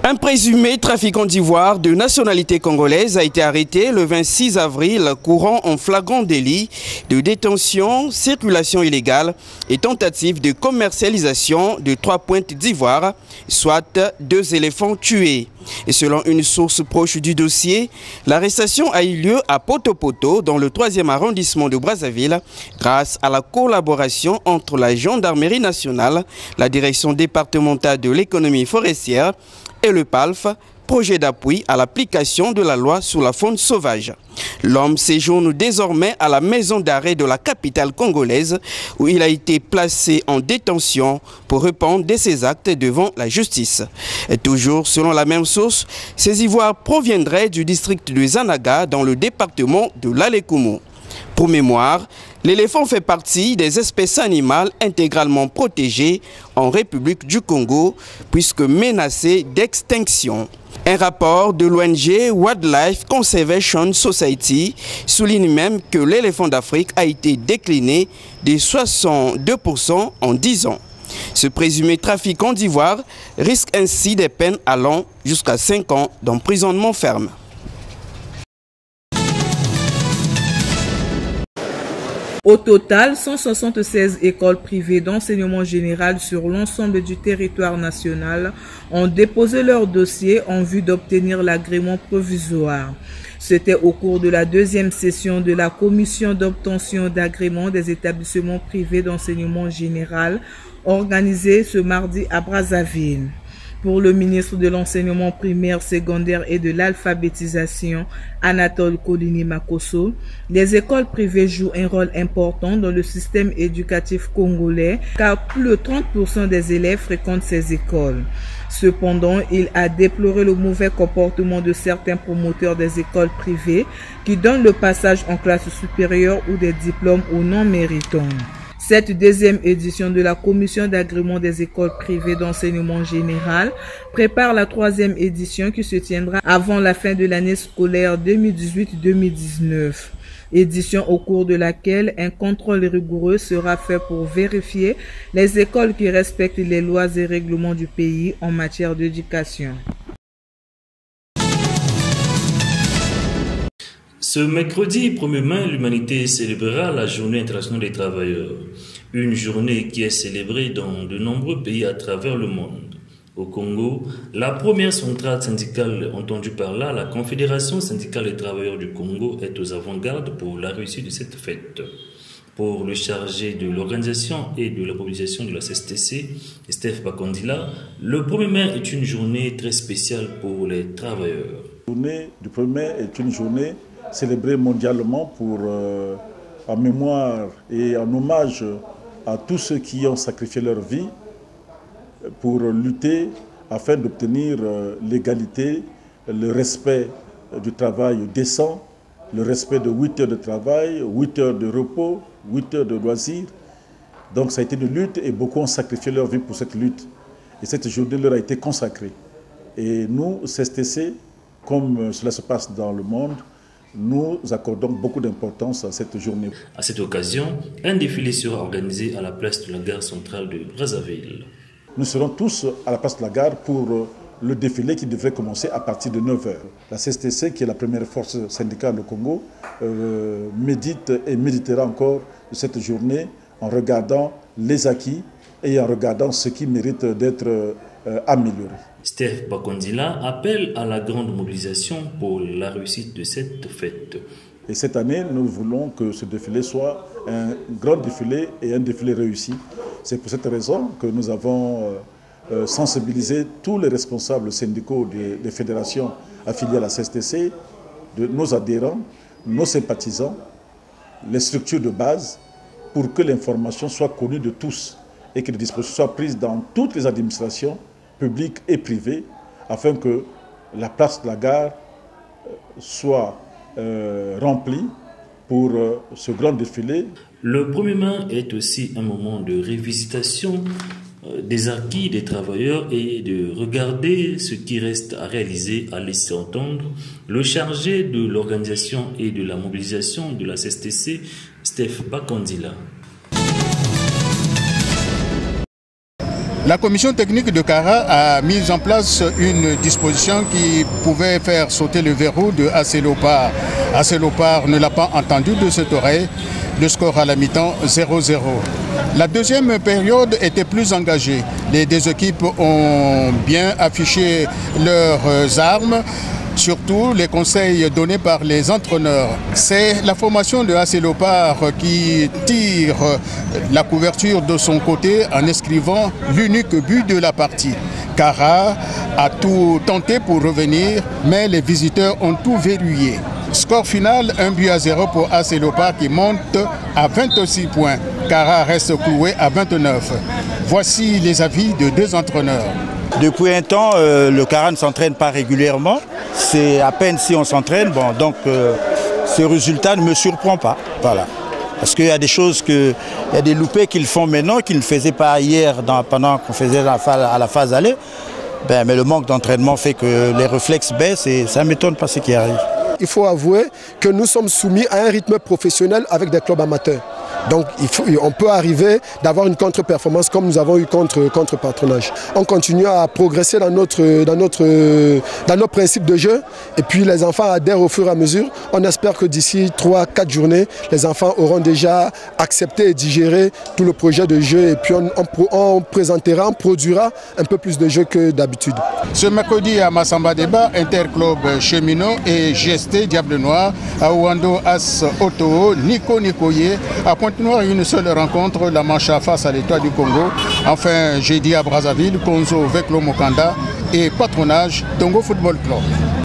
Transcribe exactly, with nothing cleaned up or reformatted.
Un présumé trafiquant d'ivoire de nationalité congolaise a été arrêté le vingt-six avril courant en flagrant délit de détention, circulation illégale et tentative de commercialisation de trois pointes d'ivoire, soit deux éléphants tués. Et selon une source proche du dossier, l'arrestation a eu lieu à Poto-Poto dans le troisième arrondissement de Brazzaville grâce à la collaboration entre la gendarmerie nationale, la direction départementale de l'économie forestière et le P A L F, projet d'appui à l'application de la loi sur la faune sauvage. L'homme séjourne désormais à la maison d'arrêt de la capitale congolaise où il a été placé en détention pour répondre de ses actes devant la justice. Et toujours selon la même source, ces ivoires proviendraient du district de Zanaga dans le département de l'Alekoumou. Pour mémoire, l'éléphant fait partie des espèces animales intégralement protégées en République du Congo puisque menacées d'extinction. Un rapport de l'O N G Wildlife Conservation Society souligne même que l'éléphant d'Afrique a été décliné de soixante-deux pour cent en dix ans. Ce présumé trafiquant d'ivoire risque ainsi des peines allant jusqu'à cinq ans d'emprisonnement ferme. Au total, cent soixante-seize écoles privées d'enseignement général sur l'ensemble du territoire national ont déposé leur dossier en vue d'obtenir l'agrément provisoire. C'était au cours de la deuxième session de la commission d'obtention d'agrément des établissements privés d'enseignement général organisée ce mardi à Brazzaville. Pour le ministre de l'enseignement primaire, secondaire et de l'alphabétisation, Anatole Kolini-Makosso, les écoles privées jouent un rôle important dans le système éducatif congolais car plus de trente pour cent des élèves fréquentent ces écoles. Cependant, il a déploré le mauvais comportement de certains promoteurs des écoles privées qui donnent le passage en classe supérieure ou des diplômes aux non méritants. Cette deuxième édition de la commission d'agrément des écoles privées d'enseignement général prépare la troisième édition qui se tiendra avant la fin de l'année scolaire deux mille dix-huit deux mille dix-neuf. Édition au cours de laquelle un contrôle rigoureux sera fait pour vérifier les écoles qui respectent les lois et règlements du pays en matière d'éducation. Ce mercredi premier mai, l'humanité célébrera la Journée internationale des travailleurs, une journée qui est célébrée dans de nombreux pays à travers le monde. Au Congo, la première centrale syndicale entendue par là, la Confédération syndicale des travailleurs du Congo, est aux avant-gardes pour la réussite de cette fête. Pour le chargé de l'organisation et de la mobilisation de la C S T C, Steph Bakondila, le premier mai est une journée très spéciale pour les travailleurs. La journée du premier mai est une journée célébrée mondialement pour, euh, en mémoire et en hommage à tous ceux qui ont sacrifié leur vie pour lutter afin d'obtenir euh, l'égalité, le respect du travail décent, le respect de huit heures de travail, huit heures de repos, huit heures de loisirs. Donc ça a été une lutte et beaucoup ont sacrifié leur vie pour cette lutte. Et cette journée leur a été consacrée. Et nous, C S T C, comme cela se passe dans le monde, nous accordons beaucoup d'importance à cette journée. À cette occasion, un défilé sera organisé à la place de la gare centrale de Brazzaville. Nous serons tous à la place de la gare pour le défilé qui devrait commencer à partir de neuf heures. La C S T C, qui est la première force syndicale au Congo, euh, médite et méditera encore de cette journée en regardant les acquis et en regardant ce qui mérite d'être euh, amélioré. Steph Bakondila appelle à la grande mobilisation pour la réussite de cette fête. Et cette année, nous voulons que ce défilé soit un grand défilé et un défilé réussi. C'est pour cette raison que nous avons euh, sensibilisé tous les responsables syndicaux des, des fédérations affiliées à la C S T C, de nos adhérents, nos sympathisants, les structures de base, pour que l'information soit connue de tous et que les dispositions soient prises dans toutes les administrations publiques et privées, afin que la place de la gare soit euh, remplie pour euh, ce grand défilé. Le premier mai est aussi un moment de révisitation euh, des acquis des travailleurs et de regarder ce qui reste à réaliser, à laisser entendre le chargé de l'organisation et de la mobilisation de la C S T C, Steph Bakondila. La commission technique de Kara a mis en place une disposition qui pouvait faire sauter le verrou de A C Léopard. A C Léopard ne l'a pas entendu de cette oreille. Le score à la mi-temps zéro zéro. La deuxième période était plus engagée. Les deux équipes ont bien affiché leurs armes. Surtout les conseils donnés par les entraîneurs. C'est la formation de A C Léopard qui tire la couverture de son côté en inscrivant l'unique but de la partie. Kara a tout tenté pour revenir, mais les visiteurs ont tout verrouillé. Score final, un but à zéro pour A C Léopard qui monte à vingt-six points. Kara reste cloué à vingt-neuf. Voici les avis de deux entraîneurs. Depuis un temps, euh, le Kara ne s'entraîne pas régulièrement. C'est à peine si on s'entraîne. Bon, donc euh, ce résultat ne me surprend pas. Voilà. Parce qu'il y a des choses que, il y a des loupés qu'ils font maintenant, qu'ils ne faisaient pas hier dans, pendant qu'on faisait la, à la phase aller. Ben, mais le manque d'entraînement fait que les réflexes baissent et ça ne m'étonne pas ce qui arrive. Il faut avouer que nous sommes soumis à un rythme professionnel avec des clubs amateurs. Donc il faut, on peut arriver d'avoir une contre-performance comme nous avons eu contre, contre Patronage. On continue à progresser dans, notre, dans, notre, dans nos principes de jeu et puis les enfants adhèrent au fur et à mesure. On espère que d'ici trois à quatre journées, les enfants auront déjà accepté et digéré tout le projet de jeu et puis on, on, on présentera, on produira un peu plus de jeux que d'habitude. Ce mercredi à Massamba Débat, Interclub Cheminot et G S T Diable Noir, à Ouando As Oto, Nico Nikoye, à Pointe-Noire, une seule rencontre, la Mancha face à l'Étoile du Congo. Enfin, jeudi à Brazzaville, Konzo Veklo Mokanda et Patronage, Tongo Football Club.